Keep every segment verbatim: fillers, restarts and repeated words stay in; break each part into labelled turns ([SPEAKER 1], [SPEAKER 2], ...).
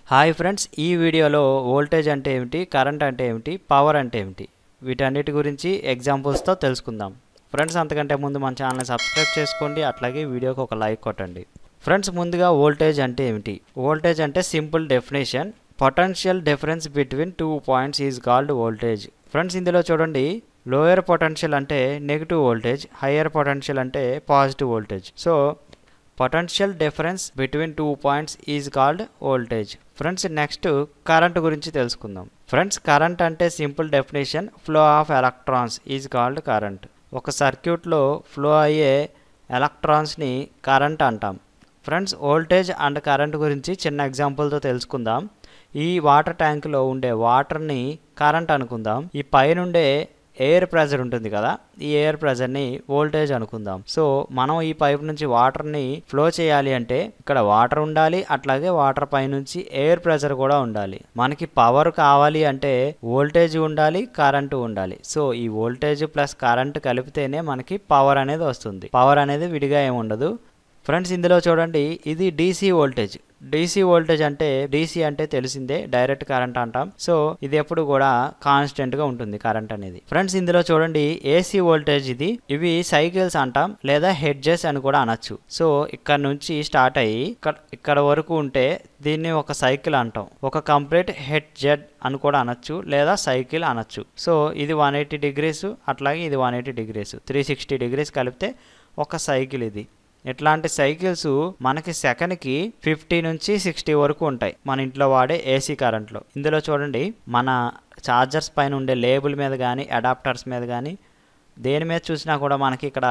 [SPEAKER 1] Hi friends, ఈ వీడియోలో voltage అంటే ఏమిటి, కరెంట్ అంటే ఏమిటి, పవర్ అంటే ఏమిటి, వీటన్నిటి గురించి ఎగ్జాంపుల్స్తో తెలుసుకుందాం. ఫ్రెండ్స్, అంతకంటే ముందు మన ఛానల్ని సబ్స్క్రైబ్ చేసుకోండి, అట్లాగే వీడియోకి ఒక లైక్ కొట్టండి. ఫ్రెండ్స్, ముందుగా వోల్టేజ్ అంటే ఏమిటి? వోల్టేజ్ అంటే simple definition, potential difference between two points is called voltage. Friends, ఇందులో చూడండి, లోయర్ పొటెన్షియల్ అంటే నెగిటివ్ వోల్టేజ్, హయ్యర్ పొటెన్షియల్ అంటే positive voltage. So potential difference between two points is called voltage. Friends, next current గురించి తెలుసుకుందాం. Friends, current అంటే simple definition, flow of electrons is called current. ఒక సర్క్యూట్లో flow అయ్యే ఎలక్ట్రాన్స్ని current అంటాం. ఫ్రెండ్స్, వోల్టేజ్ అండ్ కరెంట్ గురించి చిన్న ఎగ్జాంపుల్తో తెలుసుకుందాం. ఈ వాటర్ ట్యాంక్లో ఉండే వాటర్ని కరెంట్ అనుకుందాం. ఈ పైనుండే ఎయిర్ ప్రెజర్ ఉంటుంది కదా, ఈ ఎయిర్ ప్రెజర్ని వోల్టేజ్ అనుకుందాం. సో మనం ఈ పైప్ నుంచి వాటర్ని ఫ్లో చేయాలి అంటే ఇక్కడ వాటర్ ఉండాలి, అట్లాగే వాటర్ పై నుంచి ఎయిర్ ప్రెజర్ కూడా ఉండాలి. మనకి పవర్ కావాలి అంటే వోల్టేజ్ ఉండాలి, కరెంటు ఉండాలి. సో ఈ వోల్టేజ్ ప్లస్ కరెంట్ కలిపితేనే మనకి పవర్ అనేది వస్తుంది. పవర్ అనేది విడిగా ఏమి ఉండదు. ఫ్రెండ్స్, ఇందులో చూడండి, ఇది డీసీ వోల్టేజ్. డీసీ వోల్టేజ్ అంటే డీసీ అంటే తెలిసిందే, డైరెక్ట్ కరెంట్ అంటాం. సో ఇది ఎప్పుడు కూడా కాన్స్టెంట్ గా ఉంటుంది కరెంట్ అనేది. ఫ్రెండ్స్, ఇందులో చూడండి, ఏసీ వోల్టేజ్ ఇది. ఇవి సైకిల్స్ అంటాం, లేదా హెడ్జెస్ అని కూడా అనొచ్చు. సో ఇక్కడ నుంచి స్టార్ట్ అయ్యి ఇక్కడ ఇక్కడ వరకు ఉంటే దీన్ని ఒక సైకిల్ అంటాం. ఒక కంప్లీట్ హెడ్ జెడ్ అని కూడా అనొచ్చు, లేదా సైకిల్ అనొచ్చు. సో ఇది వన్ ఎయిటీ డిగ్రీస్, అట్లాగే ఇది one eighty degrees, three sixty degrees కలిపితే ఒక సైకిల్ ఇది. ఇట్లాంటి సైకిల్స్ మనకి సెకండ్కి ఫిఫ్టీ నుంచి సిక్స్టీ వరకు ఉంటాయి మన ఇంట్లో వాడే ఏసీ కరెంట్లో. ఇందులో చూడండి, మన ఛార్జర్స్ పైన ఉండే లేబుల్ మీద కానీ అడాప్టర్స్ మీద కానీ దేని మీద చూసినా కూడా మనకి ఇక్కడ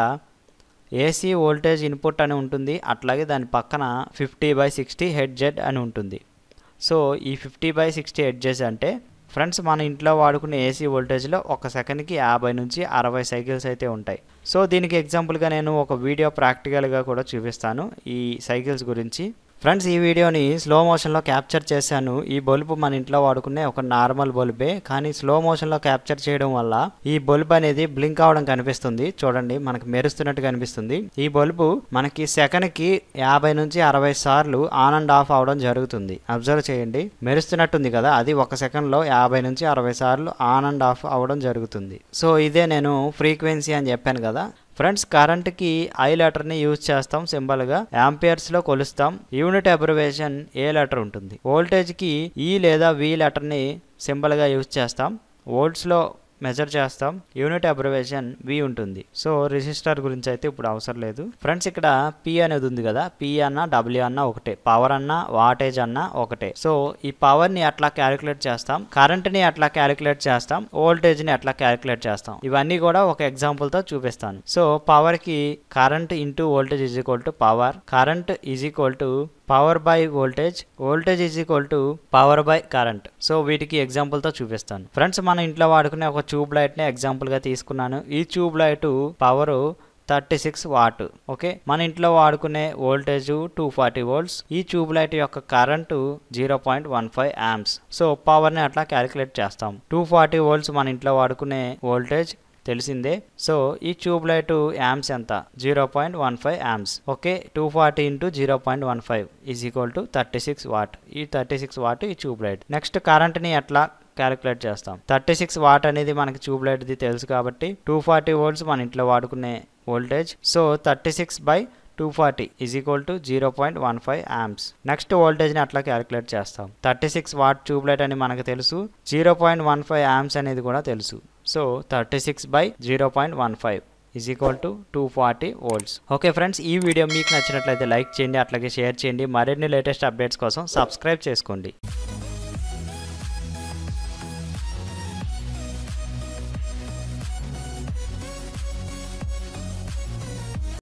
[SPEAKER 1] ఏసీ వోల్టేజ్ ఇన్పుట్ అని ఉంటుంది, అట్లాగే దాని పక్కన ఫిఫ్టీ బై సిక్స్టీ హెడ్ జెడ్ అని ఉంటుంది. సో ఈ ఫిఫ్టీ బై సిక్స్టీ హెడ్జెస్ అంటే ఫ్రెండ్స్ మన ఇంట్లో వాడుకునే ఏసీ వోల్టేజ్లో ఒక సెకండ్కి యాభై నుంచి అరవై సైకిల్స్ అయితే ఉంటాయి. సో దీనికి ఎగ్జాంపుల్గా నేను ఒక వీడియో ప్రాక్టికల్గా కూడా చూపిస్తాను ఈ సైకిల్స్ గురించి. ఫ్రెండ్స్, ఈ వీడియోని స్లో మోషన్లో క్యాప్చర్ చేశాను. ఈ బల్బు మన ఇంట్లో వాడుకునే ఒక నార్మల్ బల్బే, కానీ స్లో మోషన్లో క్యాప్చర్ చేయడం వల్ల ఈ బల్బ్ అనేది బ్లింక్ అవడం కనిపిస్తుంది. చూడండి, మనకి మెరుస్తున్నట్టు కనిపిస్తుంది. ఈ బల్బు మనకి సెకండ్కి యాభై నుంచి అరవై సార్లు ఆన్ అండ్ ఆఫ్ అవడం జరుగుతుంది. అబ్జర్వ్ చేయండి, మెరుస్తున్నట్టుంది కదా, అది ఒక సెకండ్లో యాభై నుంచి అరవై సార్లు ఆన్ అండ్ ఆఫ్ అవడం జరుగుతుంది. సో ఇదే నేను ఫ్రీక్వెన్సీ అని చెప్పాను కదా. ఫ్రెండ్స్, కరెంట్కి ఐ లెటర్ని యూజ్ చేస్తాం, సింబల్గా యాంపియర్స్లో కొలుస్తాం. యూనిట్ అబ్రివేషన్ ఏ లెటర్ ఉంటుంది. వోల్టేజ్కి ఈ లేదా వి లెటర్ని సింబల్గా యూజ్ చేస్తాం, వోల్ట్స్లో మెజర్ చేస్తాం, యూనిట్ అబ్రివేషన్ వి ఉంటుంది. సో రెసిస్టర్ గురించి అయితే ఇప్పుడు అవసరం లేదు. ఫ్రెండ్స్, ఇక్కడ పి అనేది ఉంది కదా, పి అన్న డబ్ల్యూ అన్న ఒకటే, పవర్ అన్న వాటేజ్ అన్న ఒకటే. సో ఈ పవర్ ని అట్లా క్యాలిక్యులేట్ చేస్తాం, కరెంట్ ని అట్లా క్యాలిక్యులేట్ చేస్తాం, వోల్టేజ్ ని అట్లా క్యాలిక్యులేట్ చేస్తాం. ఇవన్నీ కూడా ఒక ఎగ్జాంపుల్ తో చూపిస్తాను. సో పవర్ కి current into voltage is equal to power, current is equal to power by voltage, voltage is equal to power by current. So వీటికి ఎగ్జాంపుల్తో చూపిస్తాను. ఫ్రెండ్స్, మన ఇంట్లో వాడుకునే ఒక ట్యూబ్ లైట్ని ఎగ్జాంపుల్గా తీసుకున్నాను. ఈ tube light power thirty six watt. Okay, మన ఇంట్లో వాడుకునే వోల్టేజ్ టూ ఫార్టీ వోల్ట్స్. ఈ ట్యూబ్ లైట్ యొక్క current zero point one five amps. So పవర్ని అట్లా క్యాలిక్యులేట్ చేస్తాం. టూ ఫార్టీ వోల్ట్స్ మన ఇంట్లో వాడుకునే వోల్టేజ్ తెలిసిందే. సో ఈ ట్యూబ్ లైట్ యాంప్స్ ఎంత? Zero point one five amps. Okay, two forty into zero point one five is equal to thirty six watt. ఈ థర్టీ సిక్స్ వాట్ ఈ tube light. Next కరెంట్ని ఎట్లా క్యాలిక్యులేట్ చేస్తాం? Thirty six what అనేది మనకి tube లైట్ది తెలుసు కాబట్టి టూ ఫార్టీ వోల్ట్స్ మన ఇంట్లో వాడుకునే voltage. So thirty six by two forty is equal to zero point one five amps. Next వోల్టేజ్ని అట్లా క్యాలిక్యులేట్ చేస్తాం. Thirty six watt tube light అని మనకు తెలుసు, zero point one five amps అనేది కూడా తెలుసు. So thirty six by zero point one five is equal to two forty volts. Okay friends, ఈ వీడియో మీకు నచ్చినట్లయితే లైక్ చేయండి, అట్లాగే షేర్ చేయండి. మరిన్ని లేటెస్ట్ అప్డేట్స్ కోసం సబ్స్క్రైబ్ చేసుకోండి.